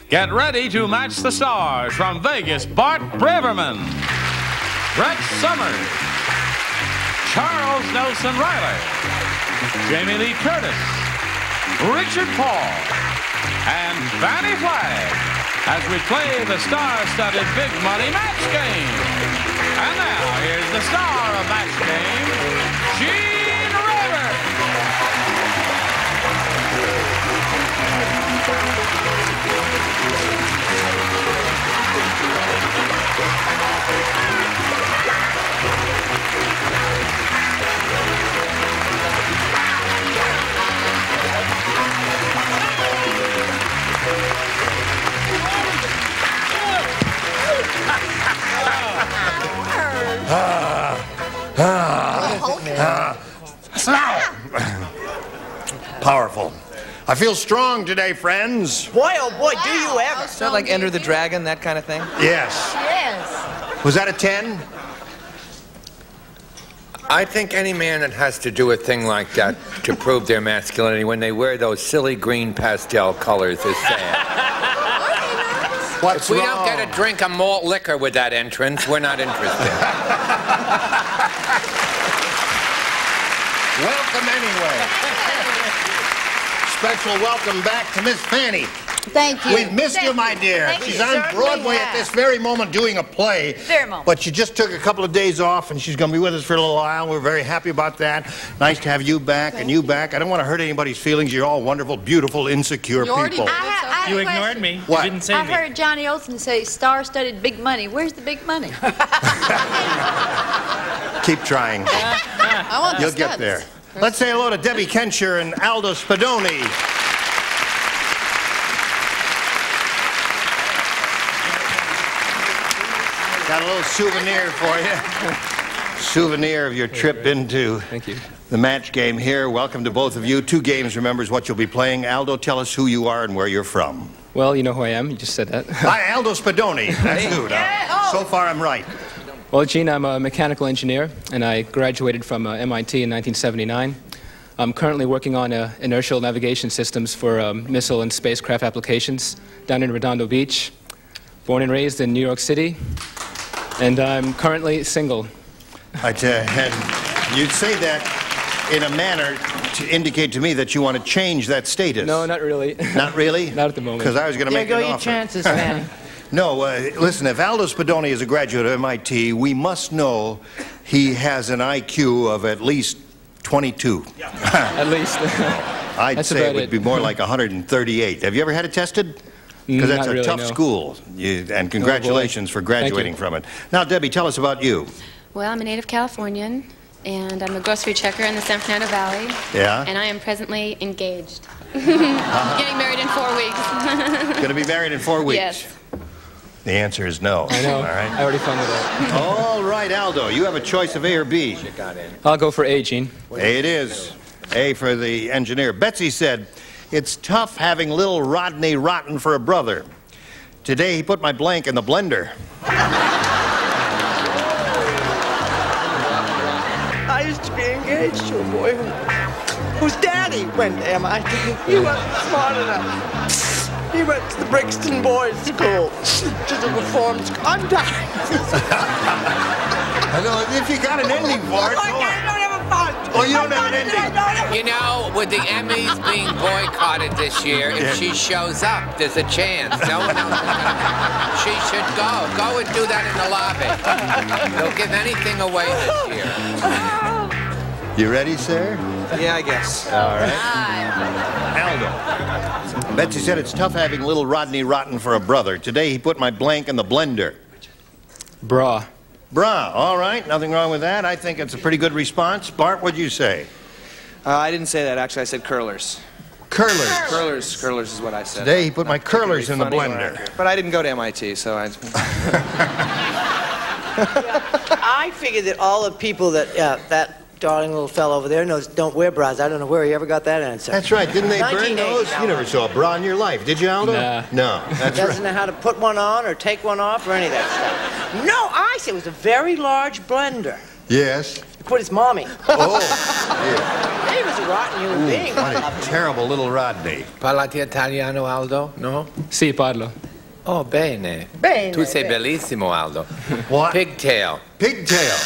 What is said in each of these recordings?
Get ready to match the stars from Vegas. Bart Braverman, Brett Summers, Charles Nelson Riley, Jamie Lee Curtis, Richard Paul, and Fannie Flagg as we play the star-studded Big Money Match Game. And now, here's the star of Match Game, Gene Rayburn. Powerful. I feel strong today, friends. Boy, oh boy, do you ever. Is that like Enter the Dragon, that kind of thing? Yes. Yes. Was that a 10? I think any man that has to do a thing like that to prove their masculinity when they wear those silly green pastel colors is sad. What's If we wrong? don't get a drink of malt liquor with that entrance, we're not interested. Welcome anyway. Special welcome back to Miss Fannie. Thank you. We've missed you, my dear. Thank She's you. on Certainly Broadway have. at this very moment doing a play. Very moment. But she just took a couple of days off, and she's going to be with us for a little while. We're very happy about that. Nice to have you back and you back. I don't want to hurt anybody's feelings. You're all wonderful, beautiful, insecure people. I You have a ignored question. me. What? You didn't say I me. heard Johnny Olsen say star-studded big money. Where's the big money? Keep trying. I want You'll get there. Let's say hello to Debbie Kencher and Aldo Spadoni. Got a little souvenir for you. Souvenir of your trip into the match game here. Welcome to both of you. 2 games, remember, is what you'll be playing. Aldo, tell us who you are and where you're from. Well, you know who I am. You just said that. Hi, Aldo Spadoni. That's who. So far, I'm right. Well, Gene, I'm a mechanical engineer, and I graduated from MIT in 1979. I'm currently working on inertial navigation systems for missile and spacecraft applications down in Redondo Beach. Born and raised in New York City, and I'm currently single. And you'd say that in a manner to indicate to me that you want to change that status. No, not really. Not really? Not at the moment. Because I was going to make There an go your offer. chances, man. No, listen, if Aldo Spadoni is a graduate of MIT, we must know he has an IQ of at least 22. At least. I'd That's say about it would it. be more like 138. Have you ever had it tested? Because that's Not a really, tough no. school. And congratulations for graduating you. from it. Now, Debbie, tell us about you. Well, I'm a native Californian, and I'm a grocery checker in the San Fernando Valley. Yeah? And I am presently engaged. Getting married in 4 weeks. Going to be married in 4 weeks? Yes. The answer is no. I know. All right. I already found it out. All right, Aldo, you have a choice of A or B. I'll go for A, Gene. A it is. A for the engineer. Betsy said, "It's tough having little Rodney Rotten for a brother. Today he put my blank in the blender." I used to be engaged to a boy whose daddy went to MIT. He wasn't smart enough. He went to the Brixton Boys School, which is a reform school. I'm dying. I know, if you got an ending for it, I go on. don't have a fun. Oh, you don't have an ending. You know, with the Emmys being boycotted this year, if she shows up, there's a chance. No one else is gonna. She should go. Go and do that in the lobby. They'll give anything away this year. You ready, sir? Yeah, I guess. All right. Aldo. Betsy said it's tough having little Rodney Rotten for a brother. Today he put my blank in the blender. Bra. Bra. All right. Nothing wrong with that. I think it's a pretty good response. Bart, what'd you say? I didn't say that, actually. I said curlers. Curlers. Curlers is what I said. Today he put my Not particularly curlers in the funny or blender. accurate. But I didn't go to MIT, so I... I figured that all the people that that darling little fellow over there knows don't wear bras. I don't know where he ever got that answer. That's right. Didn't they burn 1980 those? You never saw a bra in your life, did you, Aldo? Nah. No. That's Doesn't right. know how to put one on or take one off or any of that stuff. No, I said it was a very large blender. Yes. put his mommy. Oh, yeah. He was a rotten human being. What a terrible little Rodney. Parlate italiano, Aldo? No? Sì, parlo. Oh, bene. Bene, Tu sei bene. bellissimo, Aldo. What? Pigtail. Pigtail.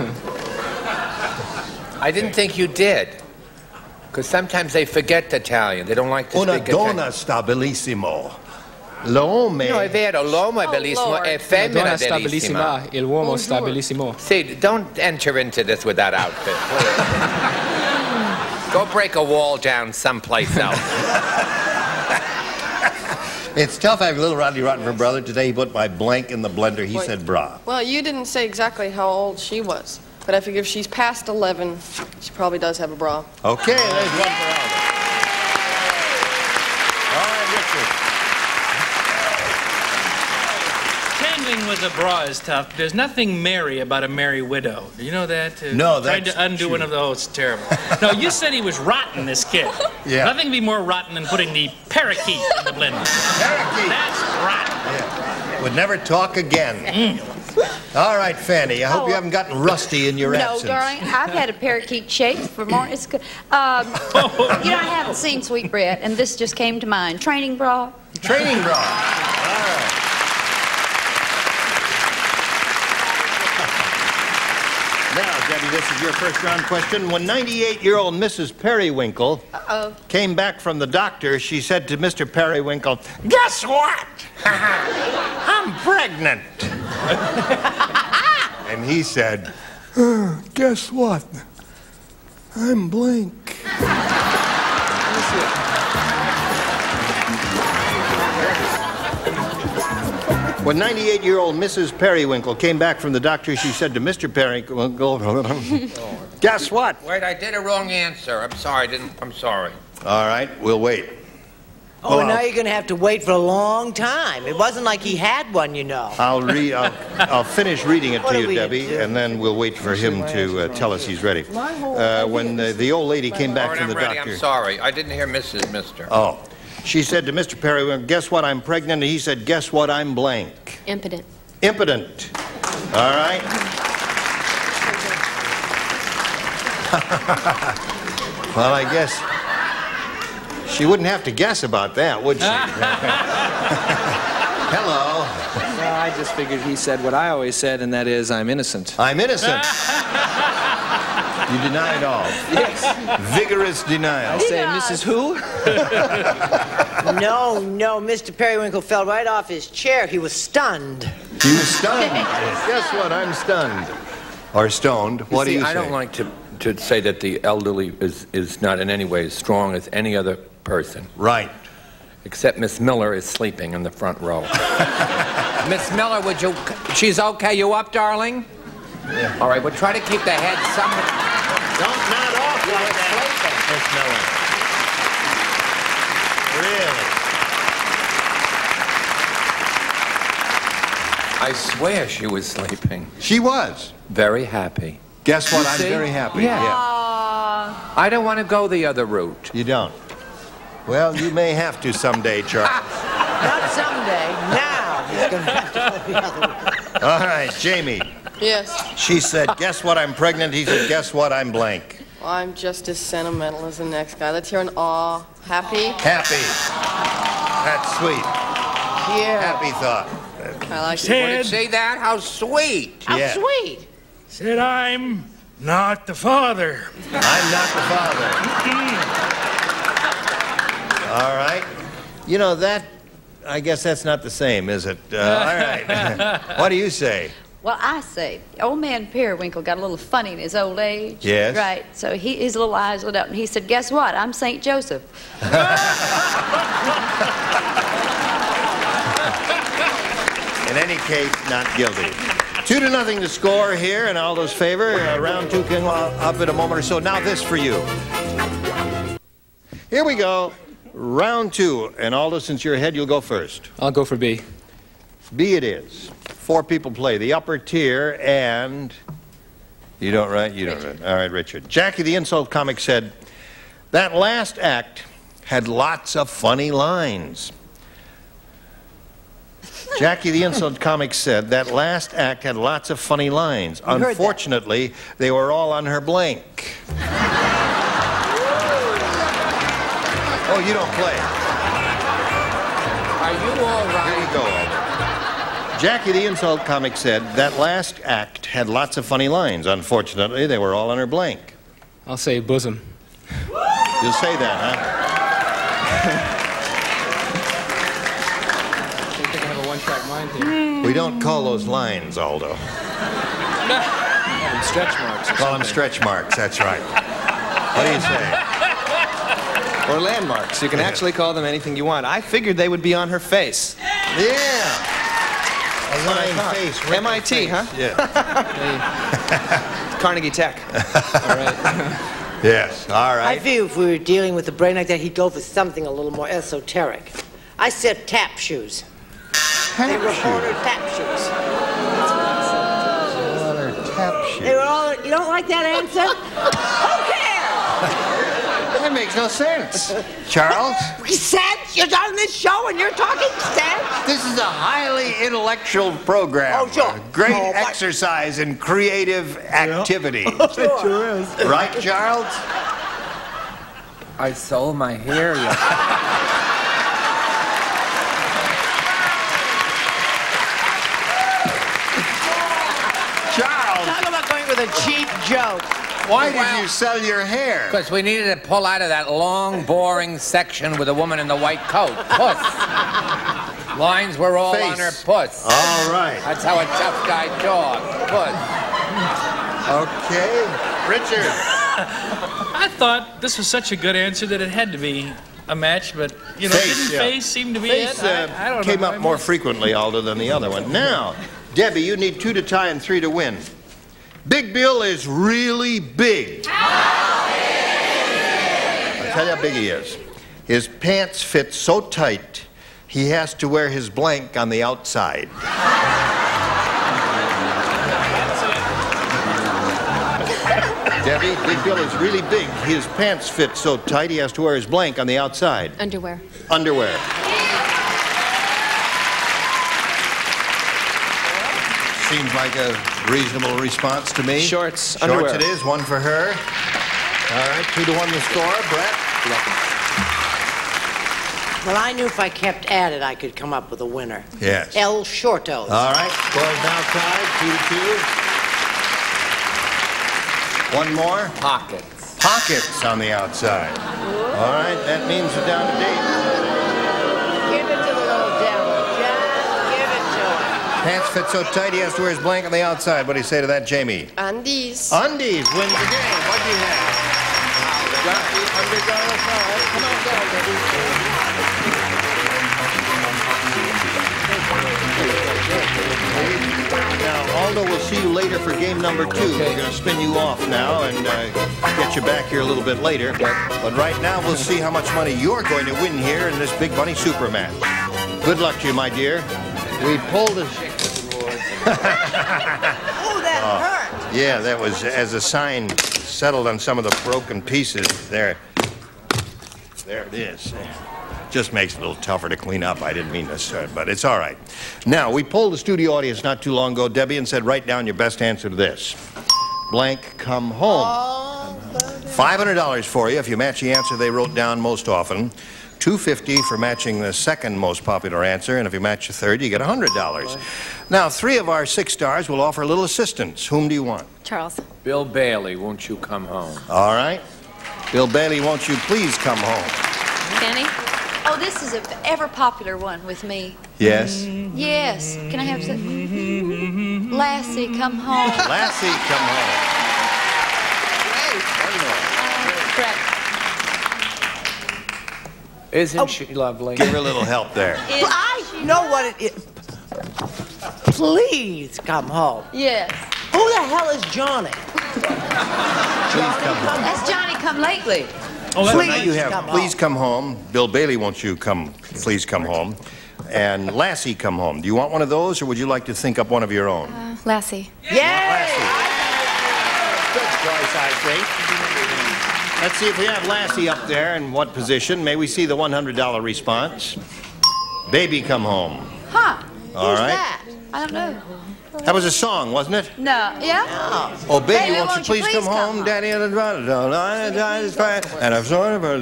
I didn't think you did. Because sometimes they forget Italian. They don't like to Una speak Italian. donna sta bellissimo. L'uomo. No, è vero, l'uomo è bellissimo, Lord. è La femmina donna sta bellissima. bellissima, il uomo sta Bonjour. bellissimo. See, don't enter into this with that outfit, please. Go break a wall down someplace else. It's tough having little Rodney Rotten for brother. Today he put my blank in the blender. He said bra. Well, you didn't say exactly how old she was, but I figure if she's past 11, she probably does have a bra. Okay, there's one for Aldo. All right, Richard. Tangling with a bra is tough. There's nothing merry about a merry widow. Do you know that? No, Trying that's to undo true. one of those, it's terrible. No, you said he was rotten, this kid. Yeah. Nothing be more rotten than putting the parakeet in the blender. Parakeet. That's rotten. Yeah. Would never talk again. All right, Fanny, I hope you haven't gotten rusty in your No, absence. darling, I've had a parakeet shake for more. It's good. You know, I haven't seen Sweetbread, and this just came to mind. Training bra. Training bra. All right. Now, Debbie, this is your first round question. When 98-year-old Mrs. Periwinkle came back from the doctor, she said to Mr. Periwinkle, "Guess what? I'm pregnant." And he said, "Guess what? I'm blank." When 98-year-old Mrs. Periwinkle came back from the doctor, she said to Mr. Periwinkle, "Guess what?" Wait, I did a wrong answer. I'm sorry, I'm sorry. All right, we'll wait. Oh, Well, now you're going to have to wait for a long time. It wasn't like he had one, you know. I'll finish reading it What to are you, we Debbie, into? and then we'll wait for him to tell us he's ready. When the old lady came back All right, from the I'm ready. doctor. I'm sorry. I didn't hear Mrs. Mister. Oh. She said to Mr. Periwinkle, "Guess what? I'm pregnant." And he said, "Guess what? I'm blank." Impotent. Impotent. All right? Well, I guess she wouldn't have to guess about that, would she? Hello. Well, I just figured he said what I always said, and that is, I'm innocent. I'm innocent. You deny it all. Yes. Vigorous denial. I say, Mrs. Who? No, Mr. Periwinkle fell right off his chair. He was stunned. He was stunned. Guess what? I'm stunned. Or stoned. What do you say? I don't like to say that the elderly is not in any way as strong as any other person. Right. Except Miss Miller is sleeping in the front row. Miss Miller, would you... She's okay. You up, darling? Yeah. All right, we'll try to keep the head somewhere. Don't nod off like that, Miss Miller. Really? I swear she was sleeping. She was. Very happy. Guess what? You I'm see? very happy. Yeah. I don't want to go the other route. You don't? Well, you may have to someday, Charles. Not someday. Now he's going to have to go the other way. All right, Jamie. Yes, She said, "Guess what? I'm pregnant." He said, "Guess what? I'm blank." I'm just as sentimental as the next guy. Let's hear an aw. Happy? Happy. That's sweet. Yeah. Happy thought. I like it. What did say that? How sweet. How Yeah. sweet. Said I'm not the father. I'm not the father. All right. You know, that, I guess that's not the same, is it? All right. What do you say? Well, I say, old man Periwinkle got a little funny in his old age. Yes. Right. So his little eyes lit up, and he said, "Guess what? I'm St. Joseph." In any case, not guilty. 2-0 to score here in Aldo's favor. Round two can up in a moment or so. Now this for you. Here we go. Round two. And Aldo, since you're ahead, you'll go first. I'll go for B. B it is. 4 people play. The upper tier and... You don't write? You don't write. All right, Richard. Jackie the Insult Comic said, "That last act had lots of funny lines." Jackie the Insult Comic said that last act had lots of funny lines. Unfortunately, they were all on her blank. Oh, you don't play. Are you all right? Here you go, Aldo. Jackie the Insult Comic said that last act had lots of funny lines. Unfortunately, they were all on her blank. I'll say bosom. You'll say that, huh? I think I have a one-track mind here. We don't call those lines, Aldo. Stretch marks. Call them stretch marks, that's right. What do you say? Or landmarks. You can actually call them anything you want. I figured they would be on her face. Yeah. A line face. MIT, huh? Yeah. Carnegie Tech. All right. Yes, all right. I feel if we were dealing with a brain like that, he'd go for something a little more esoteric. I said tap shoes. They were ordered tap shoes. Tap shoes. They were all. You don't like that answer? Who cares? That makes no sense. Charles? Sense? You're on this show and you're talking sense? This is a highly intellectual program. Oh, sure. Great exercise in creative activity. It sure is. Right, Charles? I sold my hair yesterday. Charles, Talk about going with a cheap joke. why did you sell your hair? Because we needed to pull out of that long, boring section with the woman in the white coat. Puss. Lines were all on her puss. All right. That's how a tough guy talks. Puss. Okay. Richard. I thought this was such a good answer that it had to be a match, but, you know, Face, didn't yeah. Face seem to be Face it? I don't know. came up more frequently, Aldo, than the other one. Now, Debbie, you need 2 to tie and 3 to win. Big Bill is really big. I'll tell you how big he is. His pants fit so tight, he has to wear his blank on the outside. Debbie, Big Bill is really big. His pants fit so tight, he has to wear his blank on the outside. Underwear. Underwear. Seems like a reasonable response to me. Shorts, Shorts underwear. it is, 1 for her. All right, 2 to 1 the score. Brett? Well, I knew if I kept at it, I could come up with a winner. Yes. El Shortos. All right, score is now tied, 2 to 2. One more. Pockets. Pockets on the outside. All right, that means we're down to date. Give it to the little devil. Just give it to him. Pants fit so tight, he has to wear his blank on the outside. What do you say to that, Jamie? Undies. Undies wins the game. What do you have? Come on down, baby. Now, Aldo, we'll see you later for game number 2. We're going to spin you off now and get you back here a little bit later. But right now, we'll see how much money you're going to win here in this Big Bunny Super Match. Good luck to you, my dear. We pulled a... Oh, that hurt. Yeah, that was as a sign settled on some of the broken pieces. There it is. Just makes it a little tougher to clean up. I didn't mean to start, but it's all right. Now, we polled the studio audience not too long ago, Debbie, and said, write down your best answer to this. Blank, come home. $500 for you if you match the answer they wrote down most often. $250 for matching the second most popular answer, and if you match the third, you get $100. Now, 3 of our 6 stars will offer a little assistance. Whom do you want? Charles. Bill Bailey, won't you come home? All right. Bill Bailey, won't you please come home? Danny. Oh, this is an ever popular one with me. Yes. Yes. Can I have some? Lassie, come home. Lassie, come home. Correct. Isn't she lovely? Give her a little help there. I know what it is. Please come home. Yes. Who the hell is Johnny? Please come home. That's Johnny come lately. Oh, So that's now you have come please come home. Bill Bailey, won't you come, please come home. And Lassie, come home. Do you want one of those, or would you like to think up one of your own? Lassie. Yeah. Good choice, I think. Let's see if we have Lassie up there. In what position? May we see the $100 response? Baby, come home. Huh. All right. that? I don't know. That was a song, wasn't it? No. Yeah? Oh, baby, won't you please come home? Daddy and the and I've sort of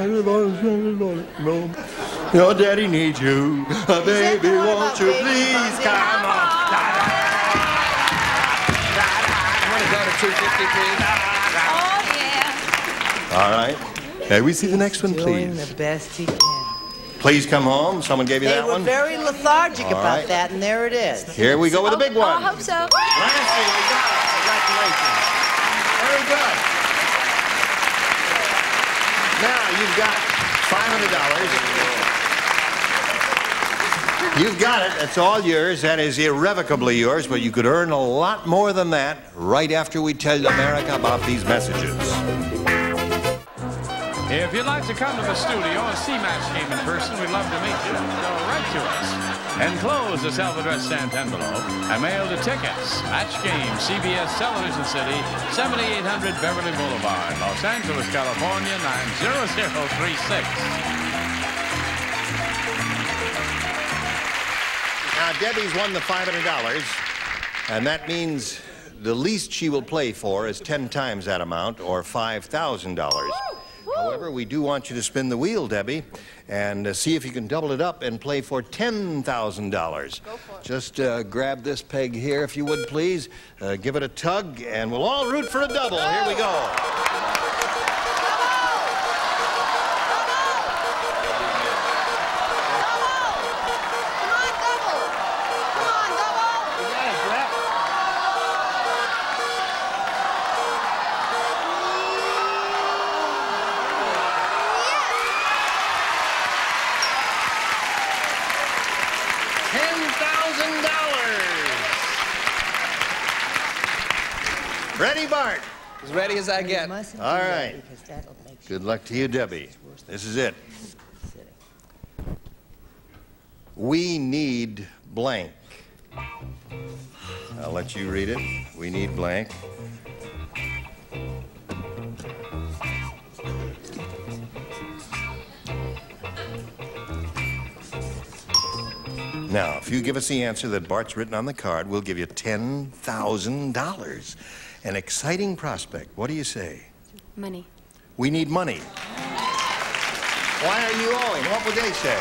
your daddy needs you. Baby, won't you please come home? I'm going to go to 250, please. Oh, yeah. All right. May we see the next one, Doing please? the best he can. Please come home. Someone gave you They that were one? very lethargic All about right. that, and there it is. Here we go with the big one. I hope so. Lastly, we got it. Congratulations. Very good. Now, you've got $500. You've got it. That's all yours. That is irrevocably yours, but you could earn a lot more than that right after we tell America about these messages. If you'd like to come to the studio and see Match Game in person, we'd love to meet you. So write to us. Enclose a self-addressed stamped envelope and mail the tickets. Match Game, CBS Television City, 7800 Beverly Boulevard, Los Angeles, California, 90036. Now, Debbie's won the $500, and that means the least she will play for is 10 times that amount, or $5,000. However, we do want you to spin the wheel, Debbie, and see if you can double it up and play for $10,000. Just grab this peg here, if you would, please. Give it a tug, and we'll all root for a double. Here we go. Ready, Bart? As ready as I get. All right. Good luck to you, Debbie. This is it. We need blank. I'll let you read it. We need blank. Now, if you give us the answer that Bart's written on the card, we'll give you $10,000. An exciting prospect. What do you say? Money. We need money. Why are you owing? What would they say?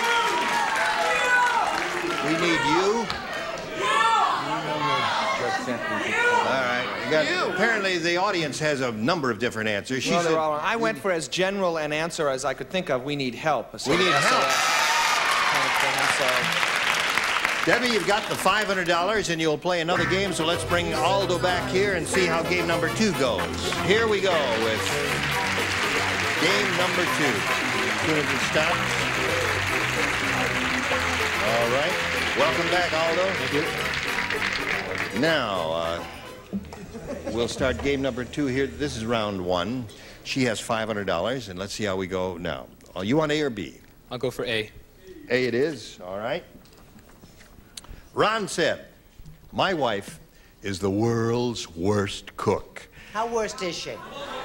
We need you. All right. Apparently, the audience has a number of different answers. Well, they're all wrong. I went for as general an answer as I could think of. We need help. We need help. Kind of thing, so. Debbie, you've got the $500, and you'll play another game, so let's bring Aldo back here and see how game number 2 goes. Here we go with game number 2. As soon as it stops. All right. Welcome back, Aldo. Thank you. Now, we'll start game number 2 here. This is round 1. She has $500, and let's see how we go now. You want A or B? I'll go for A. A it is. All right. Ron said, my wife is the world's worst cook. How worst is she?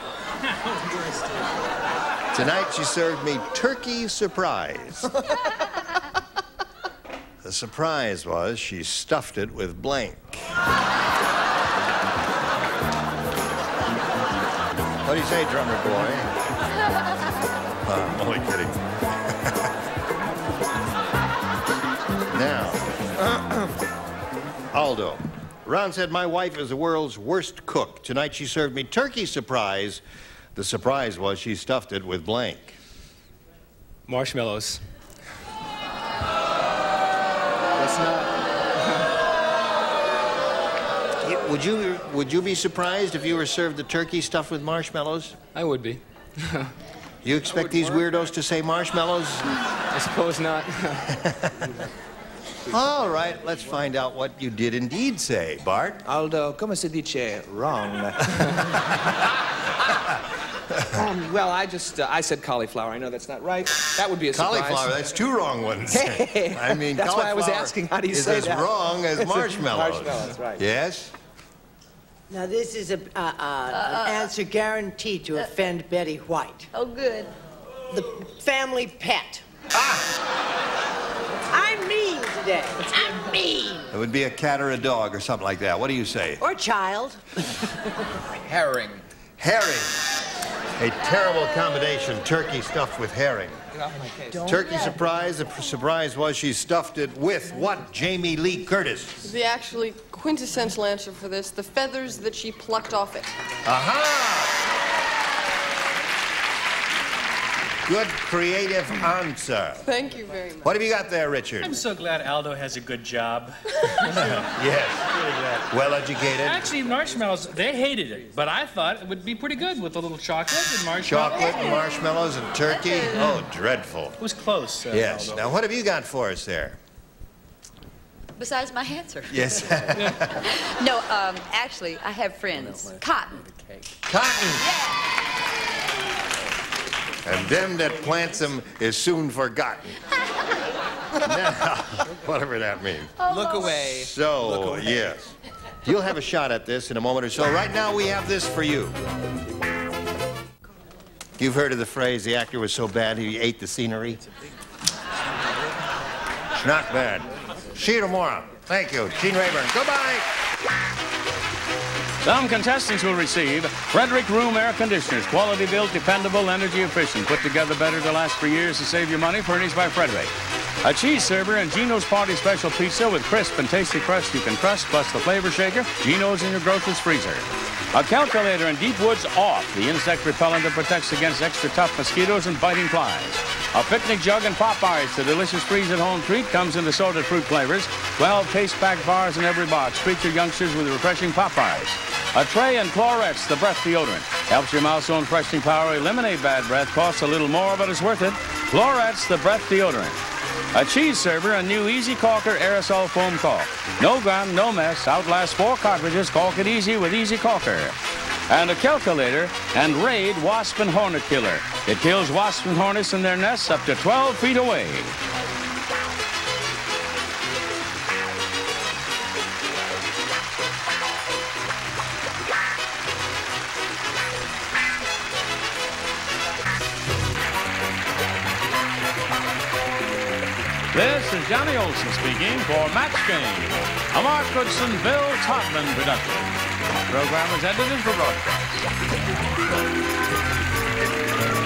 Tonight she served me turkey surprise. The surprise was she stuffed it with blank. What do you say, drummer boy? I'm only kidding. Now, Aldo. Ron said, my wife is the world's worst cook. Tonight she served me turkey surprise. The surprise was she stuffed it with blank. Marshmallows. That's not. Would you be surprised if you were served the turkey stuffed with marshmallows? I would be. You expect these weirdos to say marshmallows? I suppose not. All right, let's find out what you did indeed say, Bart. Aldo, come se dice wrong? Well, I said cauliflower. I know that's not right. That would be a surprise. Cauliflower, that's 2 wrong ones. I mean, that's why I was asking, how do you say that? Is as wrong as marshmallows. Marshmallows, right. Yes? Now, this is an answer guaranteed to offend Betty White. Oh, good. The family pet. I mean, today. I'm mean. It would be a cat or a dog or something like that. What do you say? Or child. Herring. Herring. A terrible combination, turkey stuffed with herring. Turkey surprise. The surprise was she stuffed it with what? Jamie Lee Curtis. The actually quintessential answer for this, the feathers that she plucked off it. Aha! Good creative answer. Thank you very much. What have you got there, Richard? I'm so glad Aldo has a good job. Yes. Really glad. Well educated. Actually, marshmallows, they hated it, but I thought it would be pretty good with a little chocolate and marshmallows. Chocolate and marshmallows and turkey. Oh, dreadful. It was close, Yes. Aldo. Now, what have you got for us there? Besides my answer. Yes. No, actually, I have friends. Cotton. Cotton. And them that plants them is soon forgotten. Now, whatever that means. Look away. So, yes. You'll have a shot at this in a moment or so. Right now, we have this for you. You've heard of the phrase, the actor was so bad he ate the scenery? It's not bad. See you tomorrow. Thank you. Gene Rayburn. Goodbye. Some contestants will receive Frederick Room Air Conditioners. Quality built, dependable, energy efficient. Put together better to last for years to save you money. Furnished by Frederick. A cheese server and Gino's Party Special Pizza with crisp and tasty crust you can trust, plus the flavor shaker. Gino's in your grocer's freezer. A calculator and Deep Woods Off, the insect repellent that protects against extra tough mosquitoes and biting flies. A picnic jug and pop ice, the delicious freeze-at-home treat, comes in assorted fruit flavors. 12 taste-packed bars in every box. Treat your youngsters with refreshing pop ice. A tray and Clorets, the breath deodorant. Helps your mouth's own freshening power eliminate bad breath. Costs a little more, but it's worth it. Clorets, the breath deodorant. A cheese server and new Easy Caulker aerosol foam caulk. No gun, no mess. Outlasts 4 cartridges. Caulk it easy with Easy Caulker. And a calculator and Raid Wasp and Hornet Killer. It kills wasps and hornets in their nests up to 12 feet away. This is Johnny Olson speaking for Match Game, a Mark Goodson, Bill Todman production. The program was edited for broadcast.